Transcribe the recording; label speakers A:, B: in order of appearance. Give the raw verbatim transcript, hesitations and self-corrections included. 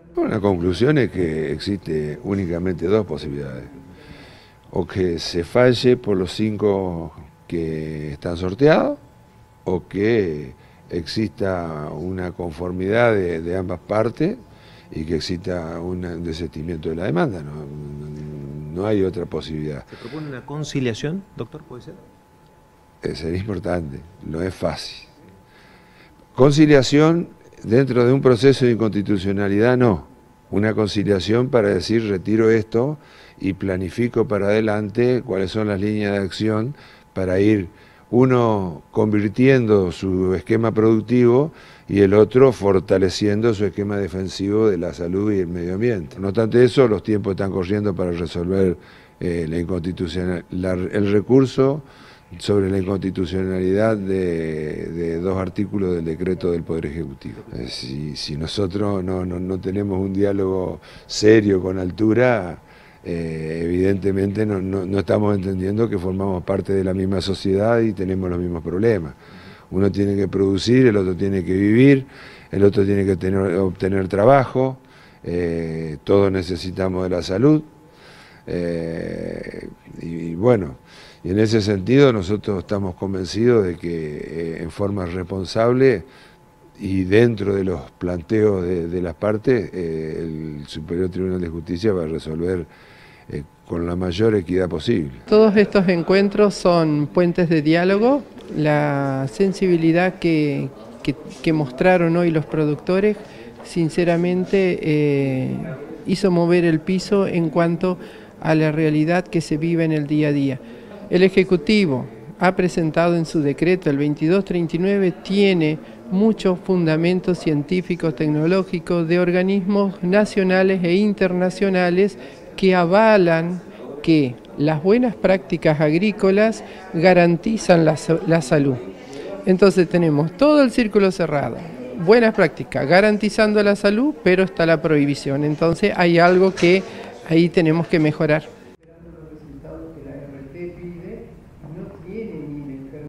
A: Bueno, la conclusión es que existe únicamente dos posibilidades. O que se falle por los cinco que están sorteados, o que exista una conformidad de, de ambas partes y que exista un desistimiento de la demanda. No, no, no hay otra posibilidad.
B: ¿Se propone una conciliación, doctor? ¿Puede ser?
A: Eh, sería importante, no es fácil. Conciliación dentro de un proceso de inconstitucionalidad, no. Una conciliación para decir retiro esto y planifico para adelante cuáles son las líneas de acción para ir uno convirtiendo su esquema productivo y el otro fortaleciendo su esquema defensivo de la salud y el medio ambiente. No obstante eso, los tiempos están corriendo para resolver eh, la inconstitucional, la, el recurso sobre la inconstitucionalidad de, de dos artículos del decreto del Poder Ejecutivo. Eh, si, si nosotros no, no, no tenemos un diálogo serio con altura, eh, evidentemente no, no, no estamos entendiendo que formamos parte de la misma sociedad y tenemos los mismos problemas. Uno tiene que producir, el otro tiene que vivir, el otro tiene que tener, obtener trabajo, eh, todos necesitamos de la salud, eh, y, y bueno, y en ese sentido nosotros estamos convencidos de que eh, en forma responsable y dentro de los planteos de, de las partes, eh, el Superior Tribunal de Justicia va a resolver eh, con la mayor equidad posible.
C: Todos estos encuentros son puentes de diálogo. La sensibilidad que, que, que mostraron hoy los productores, sinceramente, eh, hizo mover el piso en cuanto a la realidad que se vive en el día a día. El Ejecutivo ha presentado en su decreto, el veintidós treinta y nueve, tiene muchos fundamentos científicos, tecnológicos, de organismos nacionales e internacionales que avalan que las buenas prácticas agrícolas garantizan la, la salud. Entonces tenemos todo el círculo cerrado, buenas prácticas garantizando la salud, pero está la prohibición. Entonces hay algo que ahí tenemos que mejorar.